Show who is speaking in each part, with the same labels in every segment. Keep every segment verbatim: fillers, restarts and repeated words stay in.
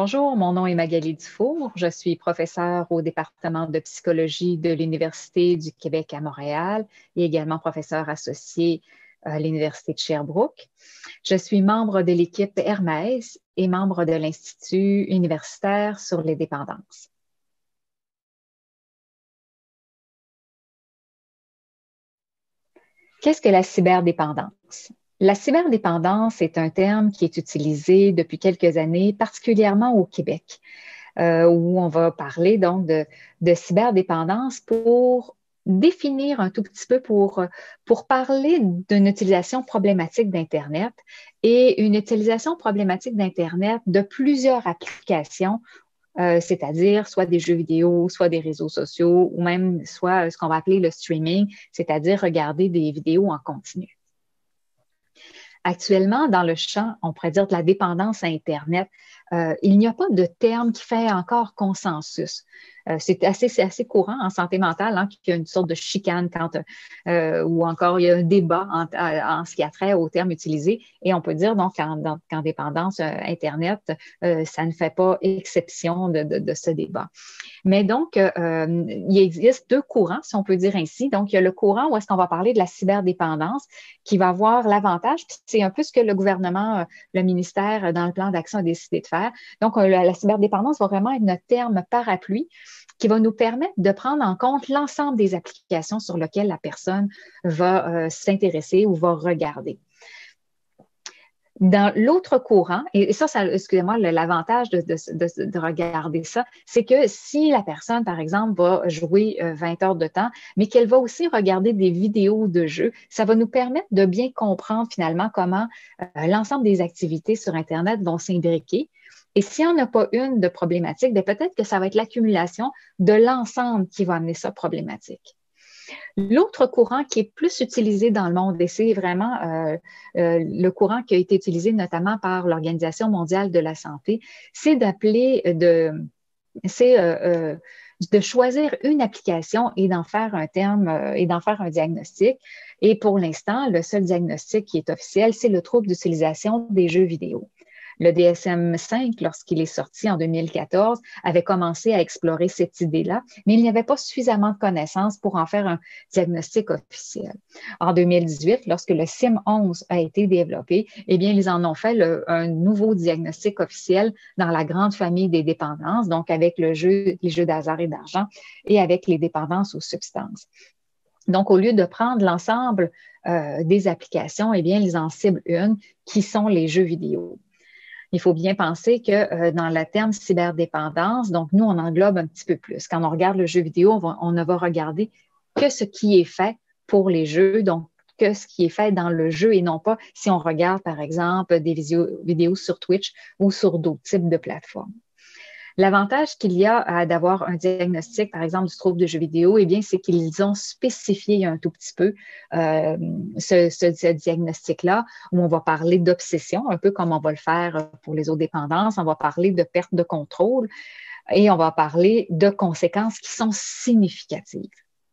Speaker 1: Bonjour, mon nom est Magali Dufour. Je suis professeure au département de psychologie de l'Université du Québec à Montréal et également professeure associée à l'Université de Sherbrooke. Je suis membre de l'équipe Hermès et membre de l'Institut universitaire sur les dépendances. Qu'est-ce que la cyberdépendance? La cyberdépendance est un terme qui est utilisé depuis quelques années, particulièrement au Québec, euh, où on va parler donc de, de cyberdépendance pour définir un tout petit peu, pour, pour parler d'une utilisation problématique d'Internet et une utilisation problématique d'Internet de plusieurs applications, euh, c'est-à-dire soit des jeux vidéo, soit des réseaux sociaux, ou même soit ce qu'on va appeler le streaming, c'est-à-dire regarder des vidéos en continu. Actuellement, dans le champ, on pourrait dire de la dépendance à Internet, euh, il n'y a pas de terme qui fait encore consensus. Euh, c'est assez, c'est assez courant en santé mentale hein, qu'il y a une sorte de chicane quand, euh, ou encore il y a un débat en, en ce qui a trait au terme utilisé. Et on peut dire donc qu'en, qu'en dépendance euh, Internet, euh, ça ne fait pas exception de, de, de ce débat. Mais donc, euh, il existe deux courants, si on peut dire ainsi. Donc, il y a le courant où est-ce qu'on va parler de la cyberdépendance qui va avoir l'avantage, puis c'est un peu ce que le gouvernement, le ministère, dans le plan d'action a décidé de faire. Donc, la, la cyberdépendance va vraiment être notre terme parapluie qui va nous permettre de prendre en compte l'ensemble des applications sur lesquelles la personne va euh, s'intéresser ou va regarder. Dans l'autre courant, et ça, ça excusez-moi, l'avantage de, de, de, de regarder ça, c'est que si la personne, par exemple, va jouer vingt heures de temps, mais qu'elle va aussi regarder des vidéos de jeux, ça va nous permettre de bien comprendre finalement comment euh, l'ensemble des activités sur Internet vont s'imbriquer. Et s'il n'y en a pas une de problématique, peut-être que ça va être l'accumulation de l'ensemble qui va amener ça problématique. L'autre courant qui est plus utilisé dans le monde, et c'est vraiment euh, euh, le courant qui a été utilisé notamment par l'Organisation mondiale de la santé, c'est d'appeler, de, c'est euh, euh, de choisir une application et d'en faire un terme euh, et d'en faire un diagnostic. Et pour l'instant, le seul diagnostic qui est officiel, c'est le trouble d'utilisation des jeux vidéo. Le D S M cinq, lorsqu'il est sorti en deux mille quatorze, avait commencé à explorer cette idée-là, mais il n'y avait pas suffisamment de connaissances pour en faire un diagnostic officiel. En deux mille dix-huit, lorsque le C I M onze a été développé, eh bien, ils en ont fait le, un nouveau diagnostic officiel dans la grande famille des dépendances, donc avec le jeu, les jeux d'hasard et d'argent et avec les dépendances aux substances. Donc, au lieu de prendre l'ensemble euh, des applications, eh bien, ils en ciblent une qui sont les jeux vidéo. Il faut bien penser que euh, dans le terme cyberdépendance, donc nous, on englobe un petit peu plus. Quand on regarde le jeu vidéo, on, va, on ne va regarder que ce qui est fait pour les jeux, donc que ce qui est fait dans le jeu et non pas si on regarde, par exemple, des vidéos, vidéos sur Twitch ou sur d'autres types de plateformes. L'avantage qu'il y a d'avoir un diagnostic, par exemple, du trouble de jeux vidéo, eh bien, c'est qu'ils ont spécifié un tout petit peu euh, ce, ce, ce diagnostic-là, où on va parler d'obsession, un peu comme on va le faire pour les autres dépendances, on va parler de perte de contrôle et on va parler de conséquences qui sont significatives.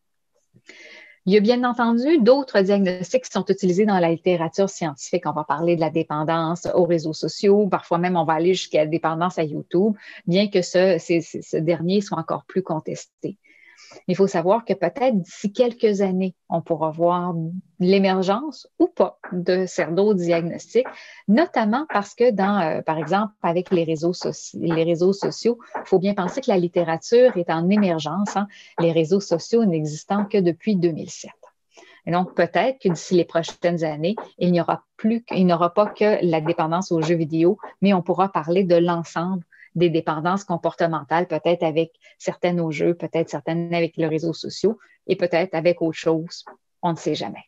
Speaker 1: Il y a bien entendu d'autres diagnostics qui sont utilisés dans la littérature scientifique. On va parler de la dépendance aux réseaux sociaux. Parfois même, on va aller jusqu'à la dépendance à YouTube, bien que ce, ce, ce dernier soit encore plus contesté. Il faut savoir que peut-être d'ici quelques années, on pourra voir l'émergence ou pas de d'autres diagnostics, notamment parce que dans, euh, par exemple, avec les réseaux, soci les réseaux sociaux, il faut bien penser que la littérature est en émergence, hein, les réseaux sociaux n'existant que depuis deux mille sept. Et donc, peut-être que d'ici les prochaines années, il n'y aura plus, il n'y aura pas que la dépendance aux jeux vidéo, mais on pourra parler de l'ensemble des dépendances comportementales, peut-être avec certaines aux jeux, peut-être certaines avec les réseaux sociaux et peut-être avec autre chose. On ne sait jamais.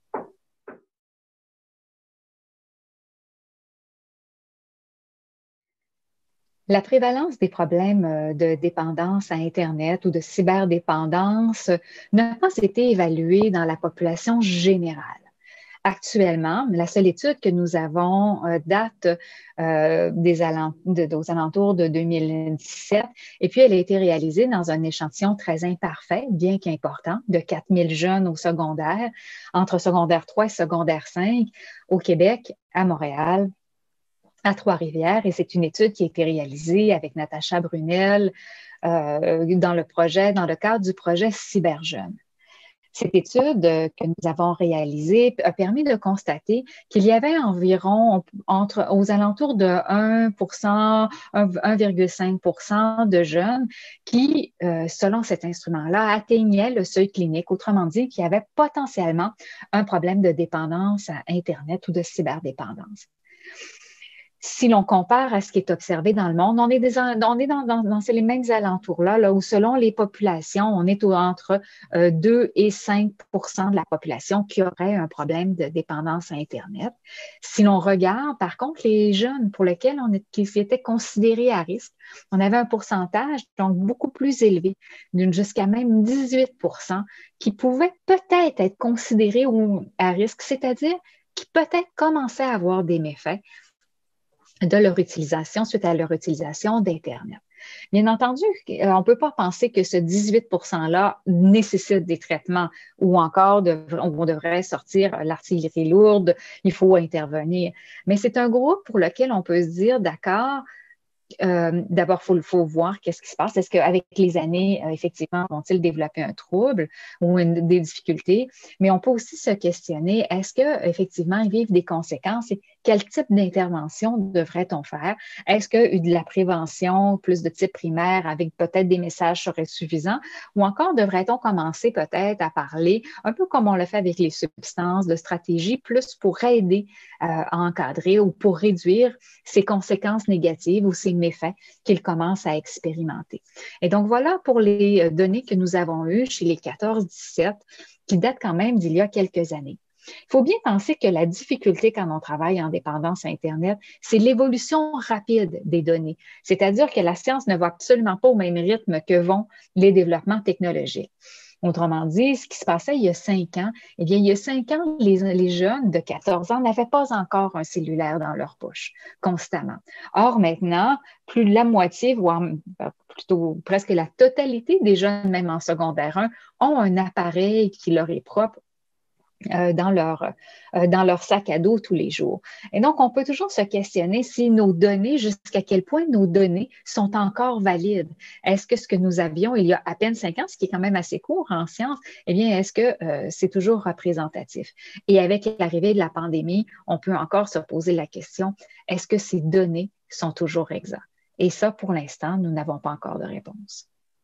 Speaker 1: La prévalence des problèmes de dépendance à Internet ou de cyberdépendance n'a pas été évaluée dans la population générale. Actuellement, la seule étude que nous avons euh, date euh, des, alent de, aux alentours de deux mille dix-sept et puis elle a été réalisée dans un échantillon très imparfait, bien qu'important, de quatre mille jeunes au secondaire, entre secondaire trois et secondaire cinq au Québec, à Montréal à Trois-Rivières et c'est une étude qui a été réalisée avec Natacha Brunel euh, dans le projet, dans le cadre du projet Cyberjeunes. Cette étude que nous avons réalisée a permis de constater qu'il y avait environ entre, aux alentours de un pour cent, un virgule cinq pour cent de jeunes qui, euh, selon cet instrument-là, atteignaient le seuil clinique, autrement dit, qui avaient potentiellement un problème de dépendance à Internet ou de cyberdépendance. Si l'on compare à ce qui est observé dans le monde, on est, des, on est dans, dans, dans les mêmes alentours-là, là, où selon les populations, on est entre euh, deux et cinq pour cent de la population qui aurait un problème de dépendance à Internet. Si l'on regarde, par contre, les jeunes pour lesquels on est, qui étaient considérés à risque, on avait un pourcentage donc beaucoup plus élevé, d'une jusqu'à même dix-huit pour cent, qui pouvaient peut-être être considérés à risque, c'est-à-dire qui peut-être commençaient à avoir des méfaits de leur utilisation, suite à leur utilisation d'Internet. Bien entendu, on ne peut pas penser que ce dix-huit pour cent-là nécessite des traitements ou encore de, on devrait sortir l'artillerie lourde, il faut intervenir. Mais c'est un groupe pour lequel on peut se dire, d'accord, Euh, d'abord, il faut, faut voir qu'est-ce qui se passe. Est-ce qu'avec les années, euh, effectivement, vont-ils développer un trouble ou une, des difficultés? Mais on peut aussi se questionner, est-ce qu'effectivement, ils vivent des conséquences et quel type d'intervention devrait-on faire? Est-ce que de la prévention, plus de type primaire, avec peut-être des messages serait suffisant? Ou encore, devrait-on commencer peut-être à parler, un peu comme on le fait avec les substances, de stratégie, plus pour aider euh, à encadrer ou pour réduire ces conséquences négatives ou ces méfaits qu'ils commencent à expérimenter. Et donc, voilà pour les données que nous avons eues chez les quatorze dix-sept, qui datent quand même d'il y a quelques années. Il faut bien penser que la difficulté quand on travaille en dépendance à Internet, c'est l'évolution rapide des données. C'est-à-dire que la science ne va absolument pas au même rythme que vont les développements technologiques. Autrement dit, ce qui se passait il y a cinq ans, eh bien, il y a cinq ans, les, les jeunes de quatorze ans n'avaient pas encore un cellulaire dans leur poche constamment. Or, maintenant, plus de la moitié, voire plutôt presque la totalité des jeunes, même en secondaire un, ont un appareil qui leur est propre Euh, dans, leur, euh, dans leur sac à dos tous les jours. Et donc, on peut toujours se questionner si nos données, jusqu'à quel point nos données sont encore valides. Est-ce que ce que nous avions il y a à peine cinq ans, ce qui est quand même assez court en sciences, eh bien, est-ce que euh, c'est toujours représentatif? Et avec l'arrivée de la pandémie, on peut encore se poser la question, est-ce que ces données sont toujours exactes? Et ça, pour l'instant, nous n'avons pas encore de réponse.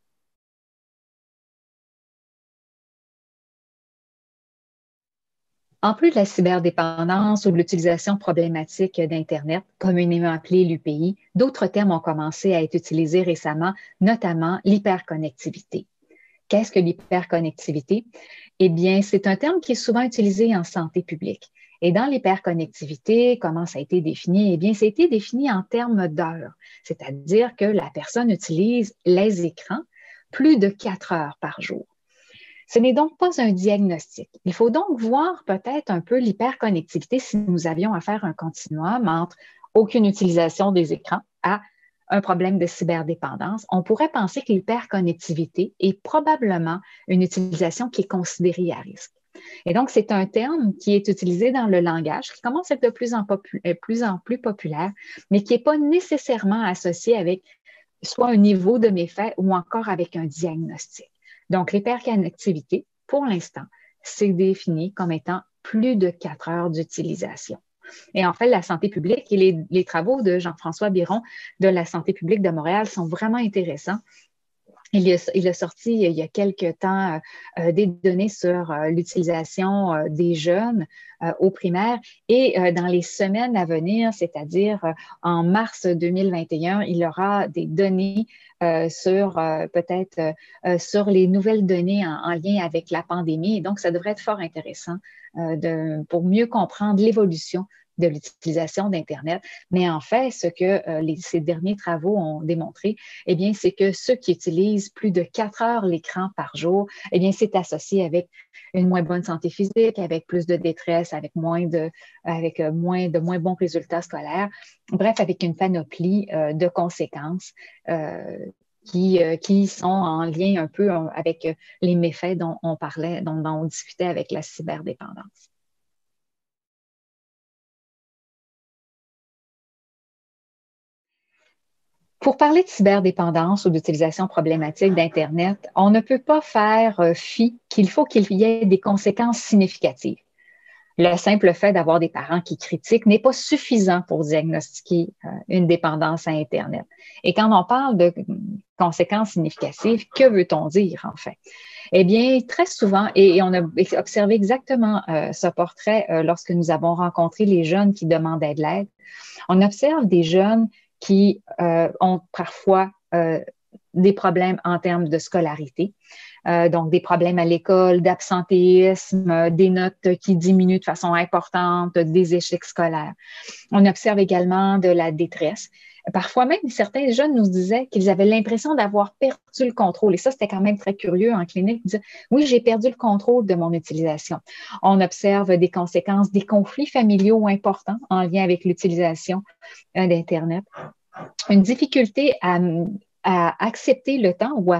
Speaker 1: En plus de la cyberdépendance ou de l'utilisation problématique d'Internet, communément appelée l'U P I, d'autres termes ont commencé à être utilisés récemment, notamment l'hyperconnectivité. Qu'est-ce que l'hyperconnectivité? Eh bien, c'est un terme qui est souvent utilisé en santé publique. Et dans l'hyperconnectivité, comment ça a été défini? Eh bien, ça a été défini en termes d'heures, c'est-à-dire que la personne utilise les écrans plus de quatre heures par jour. Ce n'est donc pas un diagnostic. Il faut donc voir peut-être un peu l'hyperconnectivité si nous avions à faire un continuum entre aucune utilisation des écrans à un problème de cyberdépendance. On pourrait penser que l'hyperconnectivité est probablement une utilisation qui est considérée à risque. Et donc, c'est un terme qui est utilisé dans le langage, qui commence à être de plus en, popu- plus, en plus populaire, mais qui n'est pas nécessairement associé avec soit un niveau de méfait ou encore avec un diagnostic. Donc, l'hyperconnectivité, pour l'instant, c'est défini comme étant plus de quatre heures d'utilisation. Et en fait, la santé publique et les, les travaux de Jean-François Biron de la santé publique de Montréal sont vraiment intéressants. Il a, il a, sorti il y a quelques temps euh, des données sur euh, l'utilisation euh, des jeunes euh, au primaire et euh, dans les semaines à venir, c'est-à-dire euh, en mars deux mille vingt et un, il y aura des données euh, sur euh, peut-être euh, sur les nouvelles données en, en, lien avec la pandémie. Et donc, ça devrait être fort intéressant euh, de, pour mieux comprendre l'évolution de l'utilisation d'Internet. Mais en fait, ce que euh, les, ces derniers travaux ont démontré, eh bien, c'est que ceux qui utilisent plus de quatre heures l'écran par jour, eh bien, c'est associé avec une moins bonne santé physique, avec plus de détresse, avec moins de, avec moins de moins bons résultats scolaires. Bref, avec une panoplie euh, de conséquences euh, qui, euh, qui sont en lien un peu avec les méfaits dont on parlait, dont, dont on discutait avec la cyberdépendance. Pour parler de cyberdépendance ou d'utilisation problématique d'Internet, on ne peut pas faire fi qu'il faut qu'il y ait des conséquences significatives. Le simple fait d'avoir des parents qui critiquent n'est pas suffisant pour diagnostiquer euh, une dépendance à Internet. Et quand on parle de conséquences significatives, que veut-on dire en fait? Eh bien, très souvent, et, et on a observé exactement euh, ce portrait euh, lorsque nous avons rencontré les jeunes qui demandaient de l'aide, on observe des jeunes qui euh, ont parfois euh, des problèmes en termes de scolarité, euh, donc des problèmes à l'école, d'absentéisme, euh, des notes qui diminuent de façon importante, des échecs scolaires. On observe également de la détresse. Parfois même, certains jeunes nous disaient qu'ils avaient l'impression d'avoir perdu le contrôle. Et ça, c'était quand même très curieux en clinique. Ils disaient, oui, j'ai perdu le contrôle de mon utilisation. On observe des conséquences, des conflits familiaux importants en lien avec l'utilisation euh, d'Internet. Une difficulté à, à accepter le temps ou à,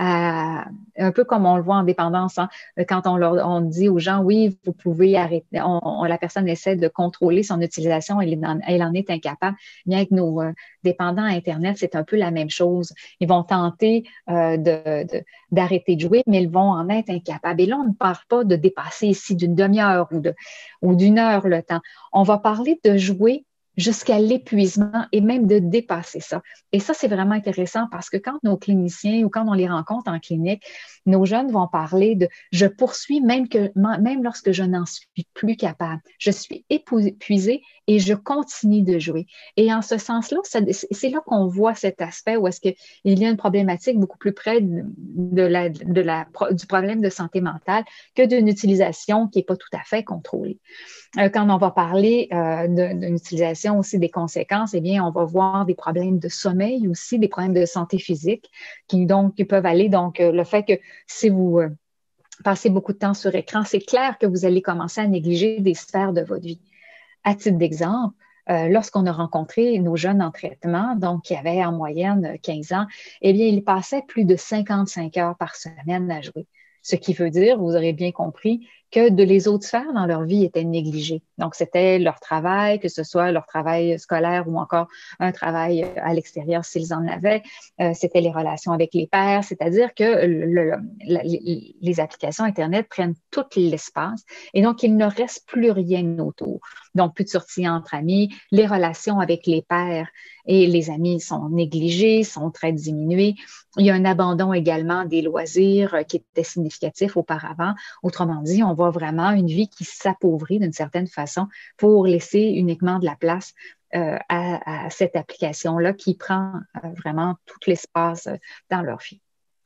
Speaker 1: à, un peu comme on le voit en dépendance, hein, quand on, leur, on dit aux gens, oui, vous pouvez arrêter, on, on, la personne essaie de contrôler son utilisation, elle en, elle en est incapable. Bien avec nos euh, dépendants à Internet, c'est un peu la même chose. Ils vont tenter euh, de, de, d'arrêter de jouer, mais ils vont en être incapables. Et là, on ne parle pas de dépasser ici d'une demi-heure ou, de, ou d'une heure le temps. On va parler de jouer jusqu'à l'épuisement et même de dépasser ça. Et ça, c'est vraiment intéressant parce que quand nos cliniciens ou quand on les rencontre en clinique, nos jeunes vont parler de « je poursuis même, que, même lorsque je n'en suis plus capable. Je suis épuisée et je continue de jouer. » Et en ce sens-là, c'est là qu'on voit cet aspect où est-ce qu'il y a une problématique beaucoup plus près de, de la, de la, du problème de santé mentale que d'une utilisation qui n'est pas tout à fait contrôlée. Quand on va parler euh, d'une utilisation aussi des conséquences, eh bien, on va voir des problèmes de sommeil aussi, des problèmes de santé physique qui, donc, qui peuvent aller. Donc, euh, le fait que si vous euh, passez beaucoup de temps sur écran, c'est clair que vous allez commencer à négliger des sphères de votre vie. À titre d'exemple, euh, lorsqu'on a rencontré nos jeunes en traitement, donc qui avaient en moyenne quinze ans, eh bien, ils passaient plus de cinquante-cinq heures par semaine à jouer. Ce qui veut dire, vous aurez bien compris, que de les autres sphères dans leur vie étaient négligées. Donc, c'était leur travail, que ce soit leur travail scolaire ou encore un travail à l'extérieur s'ils en avaient. Euh, c'était les relations avec les pairs, c'est-à-dire que le, le, la, les, les applications Internet prennent tout l'espace et donc, il ne reste plus rien autour. Donc, plus de sorties entre amis, les relations avec les pairs et les amis sont négligées, sont très diminuées. Il y a un abandon également des loisirs qui était significatif auparavant. Autrement dit, on voit vraiment une vie qui s'appauvrit d'une certaine façon pour laisser uniquement de la place euh, à, à cette application-là qui prend euh, vraiment tout l'espace dans leur vie.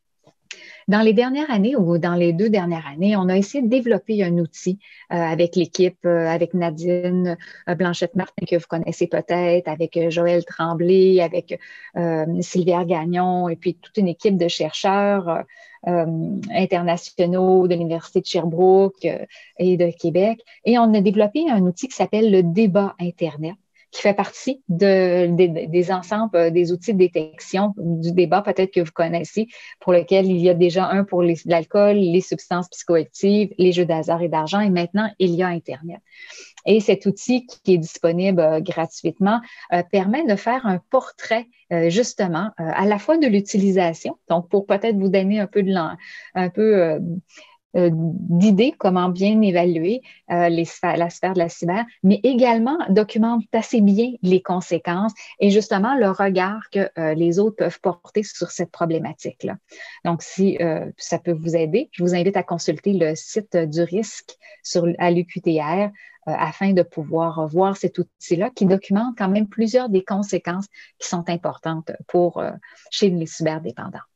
Speaker 1: Dans les dernières années ou dans les deux dernières années, on a essayé de développer un outil euh, avec l'équipe, euh, avec Nadine euh, Blanchette-Martin, que vous connaissez peut-être, avec euh, Joël Tremblay, avec euh, Sylvia Gagnon, et puis toute une équipe de chercheurs euh, euh, internationaux de l'Université de Sherbrooke euh, et de Québec. Et on a développé un outil qui s'appelle le débat Internet, qui fait partie de, de, des ensembles des outils de détection du débat, peut-être que vous connaissez, pour lequel il y a déjà un pour l'alcool, les, les substances psychoactives, les jeux d'hasard et d'argent, et maintenant, il y a Internet. Et cet outil qui est disponible euh, gratuitement euh, permet de faire un portrait euh, justement euh, à la fois de l'utilisation, donc pour peut-être vous donner un peu de un peu euh, Euh, d'idées, comment bien évaluer euh, les sphères, la sphère de la cyber, mais également documente assez bien les conséquences et justement le regard que euh, les autres peuvent porter sur cette problématique-là. Donc, si euh, ça peut vous aider, je vous invite à consulter le site du risque sur, à l'U Q T R euh, afin de pouvoir voir cet outil-là qui documente quand même plusieurs des conséquences qui sont importantes pour euh, chez les cyberdépendants.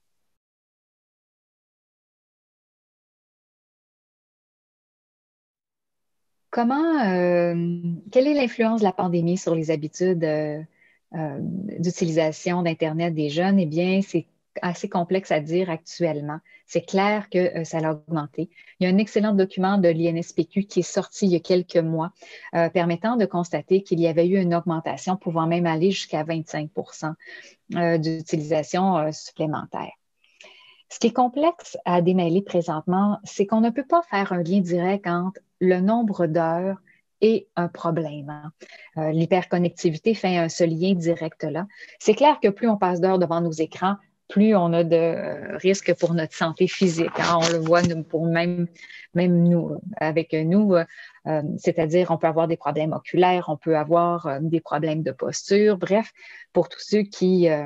Speaker 1: Comment, euh, quelle est l'influence de la pandémie sur les habitudes euh, euh, d'utilisation d'Internet des jeunes? Eh bien, c'est assez complexe à dire actuellement. C'est clair que euh, ça a augmenté. Il y a un excellent document de l'I N S P Q qui est sorti il y a quelques mois, euh, permettant de constater qu'il y avait eu une augmentation pouvant même aller jusqu'à vingt-cinq pour cent euh, d'utilisation euh, supplémentaire. Ce qui est complexe à démêler présentement, c'est qu'on ne peut pas faire un lien direct entre le nombre d'heures et un problème. Hein. Euh, l'hyperconnectivité fait un, ce lien direct là. C'est clair que plus on passe d'heures devant nos écrans, plus on a de euh, risques pour notre santé physique. Hein. On le voit pour même, même nous, avec nous, euh, c'est-à-dire on peut avoir des problèmes oculaires, on peut avoir euh, des problèmes de posture. Bref, pour tous ceux qui euh,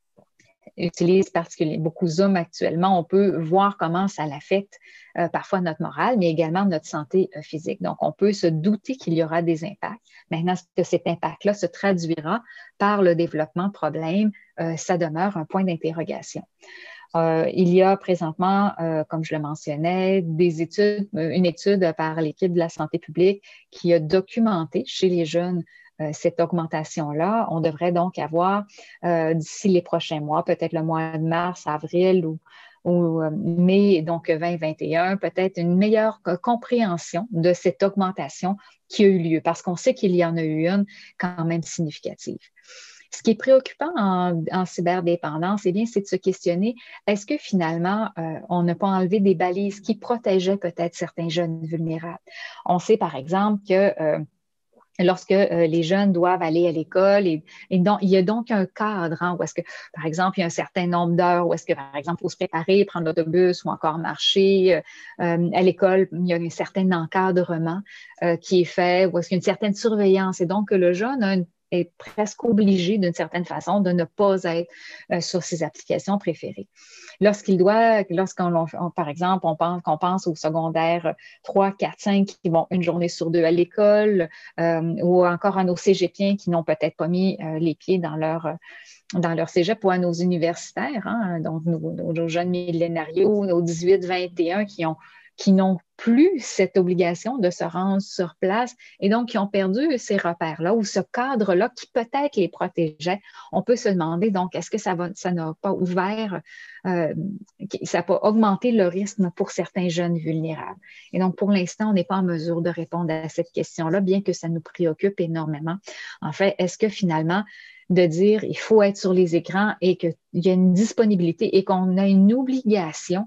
Speaker 1: utilisent particulièrement beaucoup Zoom actuellement, on peut voir comment ça l'affecte euh, parfois notre morale, mais également notre santé euh, physique. Donc, on peut se douter qu'il y aura des impacts. Maintenant, est-ce que cet impact-là se traduira par le développement de problèmes? Euh, ça demeure un point d'interrogation. Euh, il y a présentement, euh, comme je le mentionnais, des études, une étude par l'équipe de la santé publique qui a documenté chez les jeunes euh, cette augmentation-là. On devrait donc avoir euh, d'ici les prochains mois, peut-être le mois de mars, avril ou, ou euh, mai, donc vingt vingt et un, peut-être une meilleure compréhension de cette augmentation qui a eu lieu, parce qu'on sait qu'il y en a eu une quand même significative. Ce qui est préoccupant en, en cyberdépendance, eh bien, c'est de se questionner, est-ce que finalement, euh, on n'a pas enlevé des balises qui protégeaient peut-être certains jeunes vulnérables? On sait, par exemple, que euh, lorsque euh, les jeunes doivent aller à l'école, et, et donc, il y a donc un cadre hein, où est-ce que, par exemple, il y a un certain nombre d'heures où est-ce que, par exemple, il faut se préparer, prendre l'autobus ou encore marcher. Euh, à l'école, il y a un certain encadrement euh, qui est fait, où est-ce qu'il y a une certaine surveillance. Et donc, le jeune a une est presque obligé d'une certaine façon de ne pas être euh, sur ses applications préférées. Lorsqu'il doit, lorsqu'on, on, par exemple, on pense, qu'on pense au secondaire trois, quatre, cinq qui vont une journée sur deux à l'école euh, ou encore à nos cégepiens qui n'ont peut-être pas mis euh, les pieds dans leur dans leur cégep ou à nos universitaires, hein, donc nos, nos jeunes millénarios, nos dix-huit vingt et un qui ont qui n'ont plus cette obligation de se rendre sur place et donc qui ont perdu ces repères-là ou ce cadre-là qui peut-être les protégeait. On peut se demander donc, est-ce que ça va, ça n'a pas ouvert, euh, ça n'a pas augmenté le risque pour certains jeunes vulnérables? Et donc, pour l'instant, on n'est pas en mesure de répondre à cette question-là, bien que ça nous préoccupe énormément. En fait, est-ce que finalement, de dire il faut être sur les écrans et qu'il y a une disponibilité et qu'on a une obligation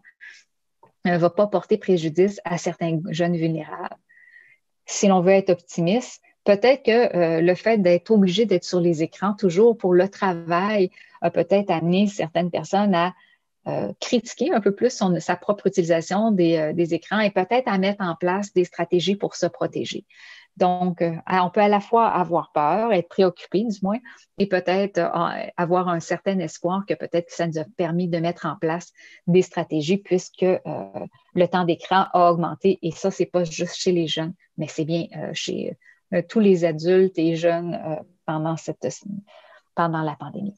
Speaker 1: ne va pas porter préjudice à certains jeunes vulnérables. Si l'on veut être optimiste, peut-être que euh, le fait d'être obligé d'être sur les écrans toujours pour le travail a peut-être amené certaines personnes à euh, critiquer un peu plus son, sa propre utilisation des, euh, des écrans et peut-être à mettre en place des stratégies pour se protéger. Donc, euh, on peut à la fois avoir peur, être préoccupé du moins, et peut-être euh, avoir un certain espoir que peut-être que ça nous a permis de mettre en place des stratégies puisque euh, le temps d'écran a augmenté. Et ça, c'est pas juste chez les jeunes, mais c'est bien euh, chez euh, tous les adultes et jeunes euh, pendant, cette, pendant la pandémie.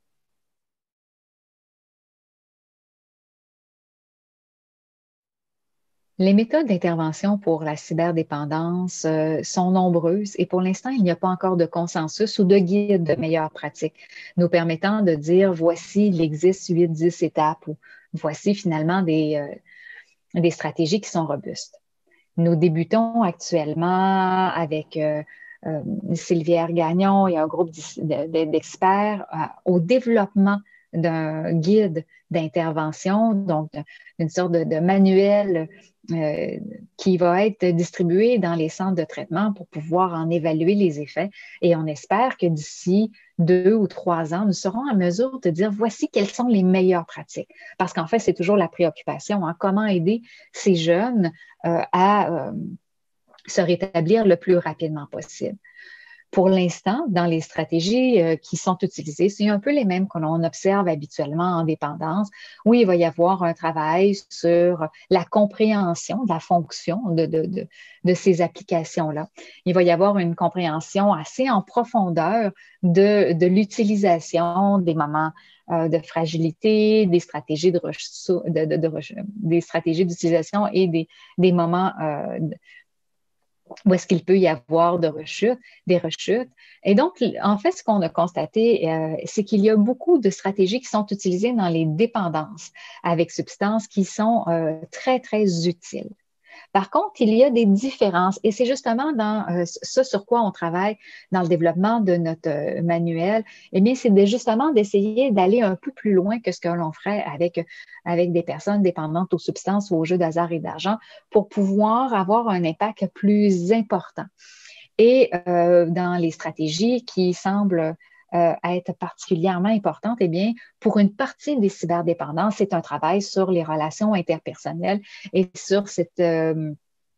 Speaker 1: Les méthodes d'intervention pour la cyberdépendance euh, sont nombreuses et pour l'instant, il n'y a pas encore de consensus ou de guide de meilleures pratiques nous permettant de dire voici, il existe huit dix étapes ou voici finalement des, euh, des stratégies qui sont robustes. Nous débutons actuellement avec euh, euh, Sylvière Gagnon et un groupe d'experts euh, au développement d'un guide d'intervention, donc d'une sorte de, de manuel euh, qui va être distribué dans les centres de traitement pour pouvoir en évaluer les effets. Et on espère que d'ici deux ou trois ans, nous serons en mesure de dire voici quelles sont les meilleures pratiques. Parce qu'en fait, c'est toujours la préoccupation. Hein, comment aider ces jeunes euh, à euh, se rétablir le plus rapidement possible. Pour l'instant, dans les stratégies euh, qui sont utilisées, c'est un peu les mêmes que l'on observe habituellement en dépendance, où il va y avoir un travail sur la compréhension de la fonction de, de, de, de ces applications-là. Il va y avoir une compréhension assez en profondeur de, de l'utilisation des moments euh, de fragilité, des stratégies de, de, de, de, des stratégies d'utilisation et des, des moments euh, où est-ce qu'il peut y avoir de rechutes, des rechutes. Et donc, en fait, ce qu'on a constaté, euh, c'est qu'il y a beaucoup de stratégies qui sont utilisées dans les dépendances avec substances qui sont euh, très, très utiles. Par contre, il y a des différences et c'est justement dans euh, ce sur quoi on travaille dans le développement de notre euh, manuel. Eh bien, c'est de, justement d'essayer d'aller un peu plus loin que ce que l'on ferait avec, avec des personnes dépendantes aux substances ou aux jeux d'hasard et d'argent pour pouvoir avoir un impact plus important. Et euh, dans les stratégies qui semblent euh, être particulièrement importantes, eh bien, pour une partie des cyberdépendances, c'est un travail sur les relations interpersonnelles et sur cette euh,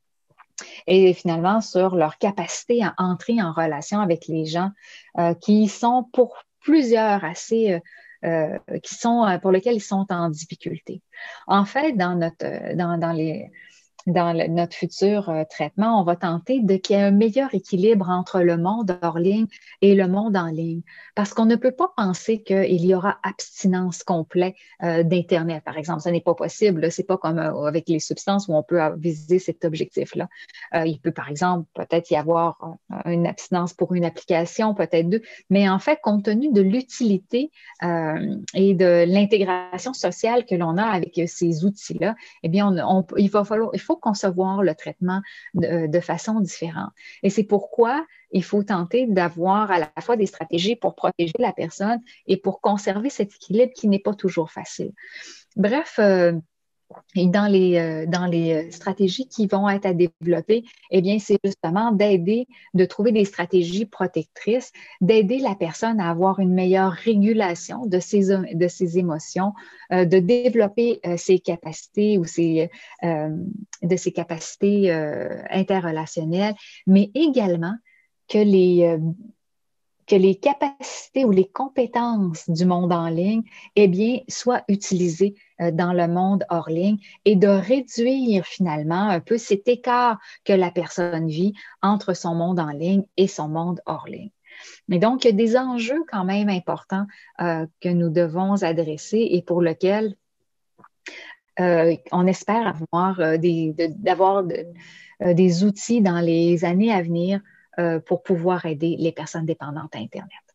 Speaker 1: et finalement sur leur capacité à entrer en relation avec les gens euh, qui sont pour plusieurs assez euh, euh, qui sont pour lesquels ils sont en difficulté. En fait, dans notre dans, dans les dans le, notre futur euh, traitement, on va tenter de qu'il y ait un meilleur équilibre entre le monde hors ligne et le monde en ligne. Parce qu'on ne peut pas penser qu'il y aura abstinence complète euh, d'Internet, par exemple. Ce n'est pas possible. C'est pas comme euh, avec les substances où on peut viser cet objectif-là. Euh, il peut, par exemple, peut-être y avoir euh, une abstinence pour une application, peut-être deux. Mais en fait, compte tenu de l'utilité euh, et de l'intégration sociale que l'on a avec ces outils-là, eh bien, on, on, il va falloir, il faut concevoir le traitement de, de façon différente. Et c'est pourquoi il faut tenter d'avoir à la fois des stratégies pour protéger la personne et pour conserver cet équilibre qui n'est pas toujours facile. Bref, euh, et dans les, euh, dans les stratégies qui vont être à développer, eh bien, c'est justement d'aider, de trouver des stratégies protectrices, d'aider la personne à avoir une meilleure régulation de ses, de ses émotions, euh, de développer euh, ses capacités ou ses, euh, de ses capacités euh, interrelationnelles, mais également que les, euh, que les capacités ou les compétences du monde en ligne, eh bien, soient utilisées euh, dans le monde hors ligne et de réduire finalement un peu cet écart que la personne vit entre son monde en ligne et son monde hors ligne. Mais donc, il y a des enjeux quand même importants euh, que nous devons adresser et pour lesquels euh, on espère avoir euh, des, de, d'avoir de, euh, des outils dans les années à venir euh, pour pouvoir aider les personnes dépendantes à Internet.